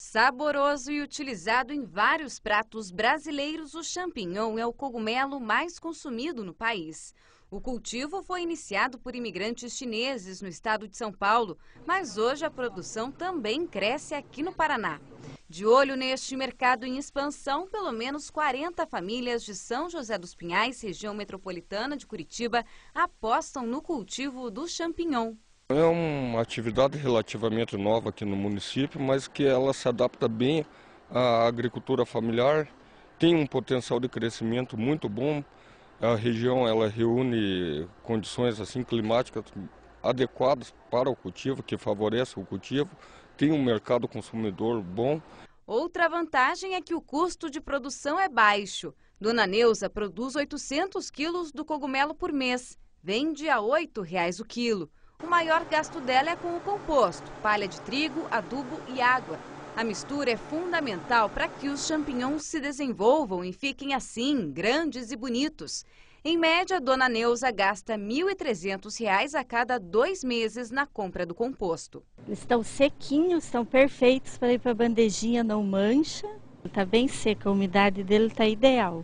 Saboroso e utilizado em vários pratos brasileiros, o champignon é o cogumelo mais consumido no país. O cultivo foi iniciado por imigrantes chineses no estado de São Paulo, mas hoje a produção também cresce aqui no Paraná. De olho neste mercado em expansão, pelo menos 40 famílias de São José dos Pinhais, região metropolitana de Curitiba, apostam no cultivo do champignon. É uma atividade relativamente nova aqui no município, mas que ela se adapta bem à agricultura familiar, tem um potencial de crescimento muito bom. A região ela reúne condições assim climáticas adequadas para o cultivo, que favorecem o cultivo, tem um mercado consumidor bom. Outra vantagem é que o custo de produção é baixo. Dona Neuza produz 800 quilos do cogumelo por mês, vende a R$ 8,00 o quilo. O maior gasto dela é com o composto, palha de trigo, adubo e água. A mistura é fundamental para que os champignons se desenvolvam e fiquem assim, grandes e bonitos. Em média, Dona Neuza gasta R$ 1.300 a cada 2 meses na compra do composto. Estão sequinhos, estão perfeitos para ir para a bandejinha, não mancha. Está bem seco, a umidade dele está ideal.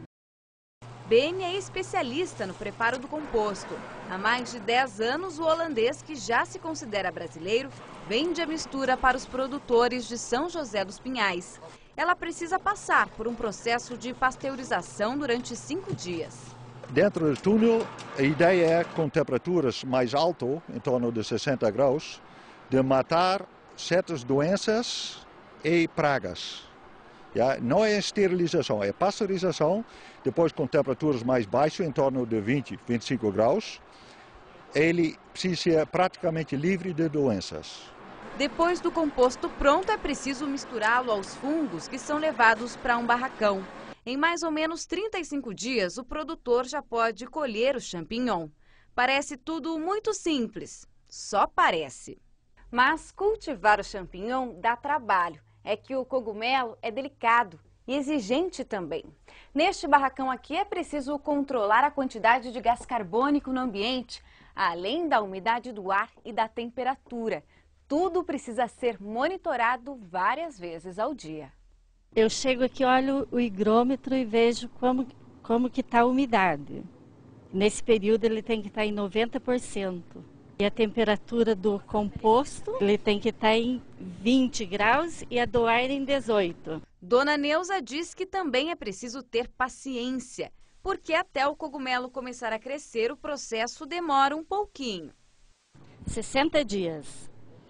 Beni é especialista no preparo do composto. Há mais de 10 anos, o holandês, que já se considera brasileiro, vende a mistura para os produtores de São José dos Pinhais. Ela precisa passar por um processo de pasteurização durante 5 dias. Dentro do túnel, a ideia é, com temperaturas mais altas, em torno de 60 graus, de matar certas doenças e pragas. Não é esterilização, é pasteurização. Depois, com temperaturas mais baixas, em torno de 20, 25 graus, ele precisa ser praticamente livre de doenças. Depois do composto pronto, é preciso misturá-lo aos fungos que são levados para um barracão. Em mais ou menos 35 dias, o produtor já pode colher o champignon. Parece tudo muito simples, só parece. Mas cultivar o champignon dá trabalho. É que o cogumelo é delicado e exigente também. Neste barracão aqui é preciso controlar a quantidade de gás carbônico no ambiente, além da umidade do ar e da temperatura. Tudo precisa ser monitorado várias vezes ao dia. Eu chego aqui, olho o higrômetro e vejo como que está a umidade. Nesse período ele tem que estar em 90%. E a temperatura do composto, ele tem que estar em 20 graus e a do ar em 18. Dona Neuza diz que também é preciso ter paciência, porque até o cogumelo começar a crescer, o processo demora um pouquinho. 60 dias.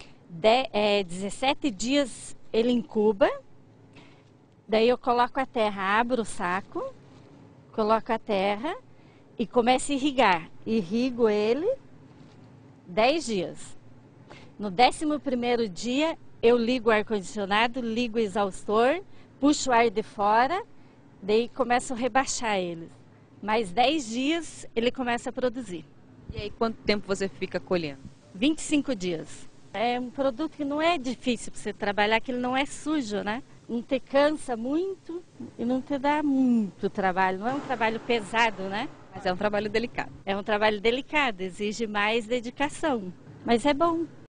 17 dias ele incuba, daí eu coloco a terra, abro o saco, coloco a terra e começo a irrigar. Irrigo ele 10 dias. No 11º dia, eu ligo o ar-condicionado, ligo o exaustor, puxo o ar de fora, daí começo a rebaixar ele. Mais 10 dias, ele começa a produzir. E aí, quanto tempo você fica colhendo? 25 dias. É um produto que não é difícil para você trabalhar, que ele não é sujo, né? Não te cansa muito e não te dá muito trabalho. Não é um trabalho pesado, né? Mas é um trabalho delicado. É um trabalho delicado, exige mais dedicação, mas é bom.